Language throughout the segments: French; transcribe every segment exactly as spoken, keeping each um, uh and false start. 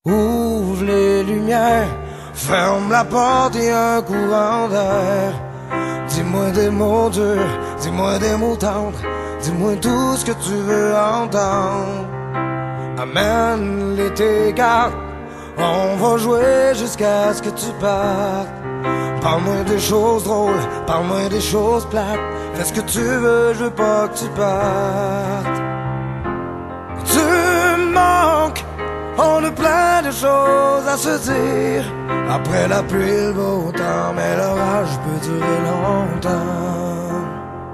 Ouvre les lumières, ferme la porte et un courant d'air. Dis-moi des mots durs, dis-moi des mots tendres, dis-moi tout ce que tu veux entendre. Amène les tes cartes, on va jouer jusqu'à ce que tu partes. Parle-moi des choses drôles, parle-moi des choses plates. Fais ce que tu veux, je veux pas que tu partes. Tu manques, on a plein de choses à se dire. Après la pluie, le beau temps, mais l'orage peut durer longtemps.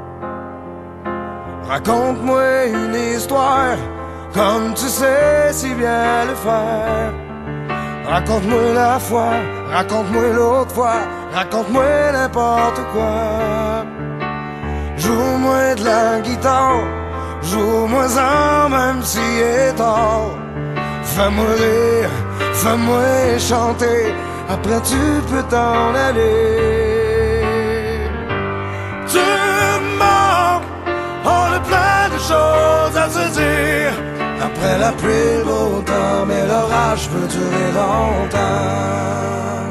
Raconte-moi une histoire, comme tu sais si bien le faire. Raconte-moi la fois, raconte-moi l'autre fois, raconte-moi n'importe quoi. Joue-moi de la guitare, joue-moi-en même si est tard. Fais-moi rire, fais-moi chanter, après tu peux t'en aller. Tu mens, on a plein de choses à se dire. Après la pluie, le beau temps, mais l'orage peut durer longtemps.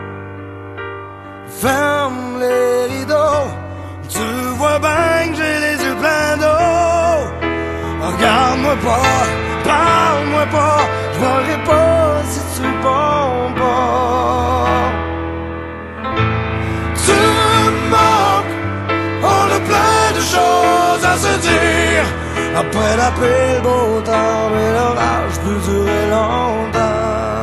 Ferme les rideaux, tu vois bien que j'ai les yeux pleins d'eau. Regarde-moi pas, parle-moi pas, je voudrais pas si tu réponds pas. Tu manques, on a plein de choses à se dire. Après la pluie, le beau temps, mais l'orage peut durer longtemps.